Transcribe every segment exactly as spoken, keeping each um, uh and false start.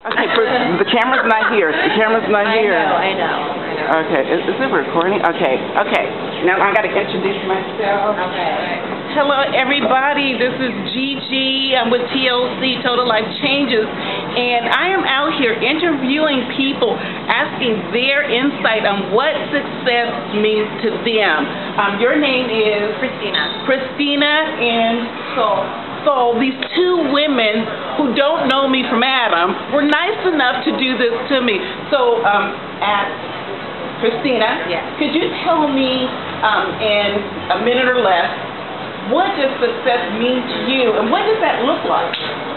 Okay, for, the camera's not here. The camera's not here. I know, I know. I know. Okay, is, is it recording? Okay, okay. Now I gotta introduce myself. Okay. Hello, everybody. This is Gigi. I'm with T L C, Total Life Changes, and I am out here interviewing people, asking their insight on what success means to them. Um, your name is Christina. Christina, and so. So these two women who don't know me from Adam were nice enough to do this to me. So, um, at Christina, yes. Could you tell me um, in a minute or less, what does success mean to you, and what does that look like?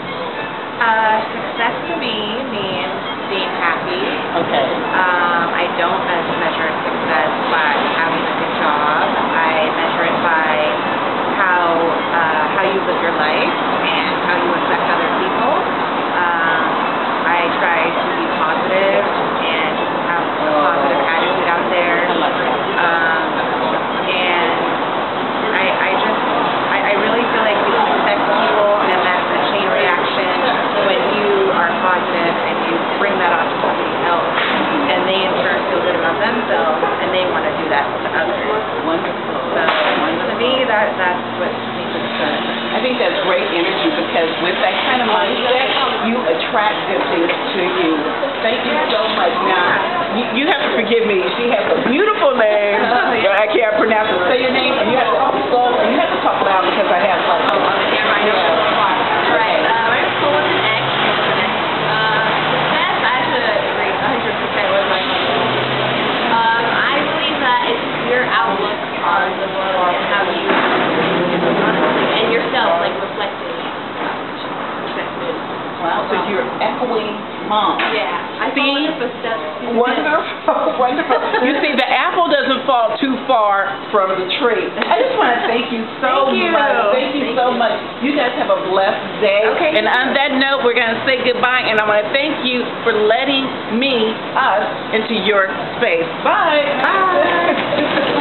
Uh, success to me means being happy. Okay. Um, I don't measure success by having a good job. I measure it by how uh, how you live your life and how you affect other people. Um, I try to be positive and have a positive attitude out there. Um, and I, I just, I, I really feel like you can affect people, and that's a chain reaction when you are positive and you bring that on to somebody else, and they in turn feel good about themselves, and they want to do that to others. Wonderful. So, to me, that that's what makes it good. I think that's great energy, because with that kind of mindset, you attract good things to you. Thank you so much. Now, you, you have to forgive me. She has a beautiful name, but I can't pronounce it. Say your name, and you have to talk slow, and you have to talk loud, because I have like. Oh, yeah, right. Yeah. Right. Uh, I'm cool with an X. Uh, success, I have to agree one hundred percent with my husband. Um, I believe that it's your outlook on the world and how you, honestly, and yourself, like, reflecting perspective. Wow, so you're echoing mom. Yeah, I See? follow the footsteps. Wonderful, wonderful. You see, the apple doesn't fall too far from the tree. I just want to thank you so Thank you. much. Thank you Thank so you. much. You guys have a blessed day. Okay. And on that note, we're going to say goodbye, and I want to thank you for letting me, us, into your space. Bye. Bye.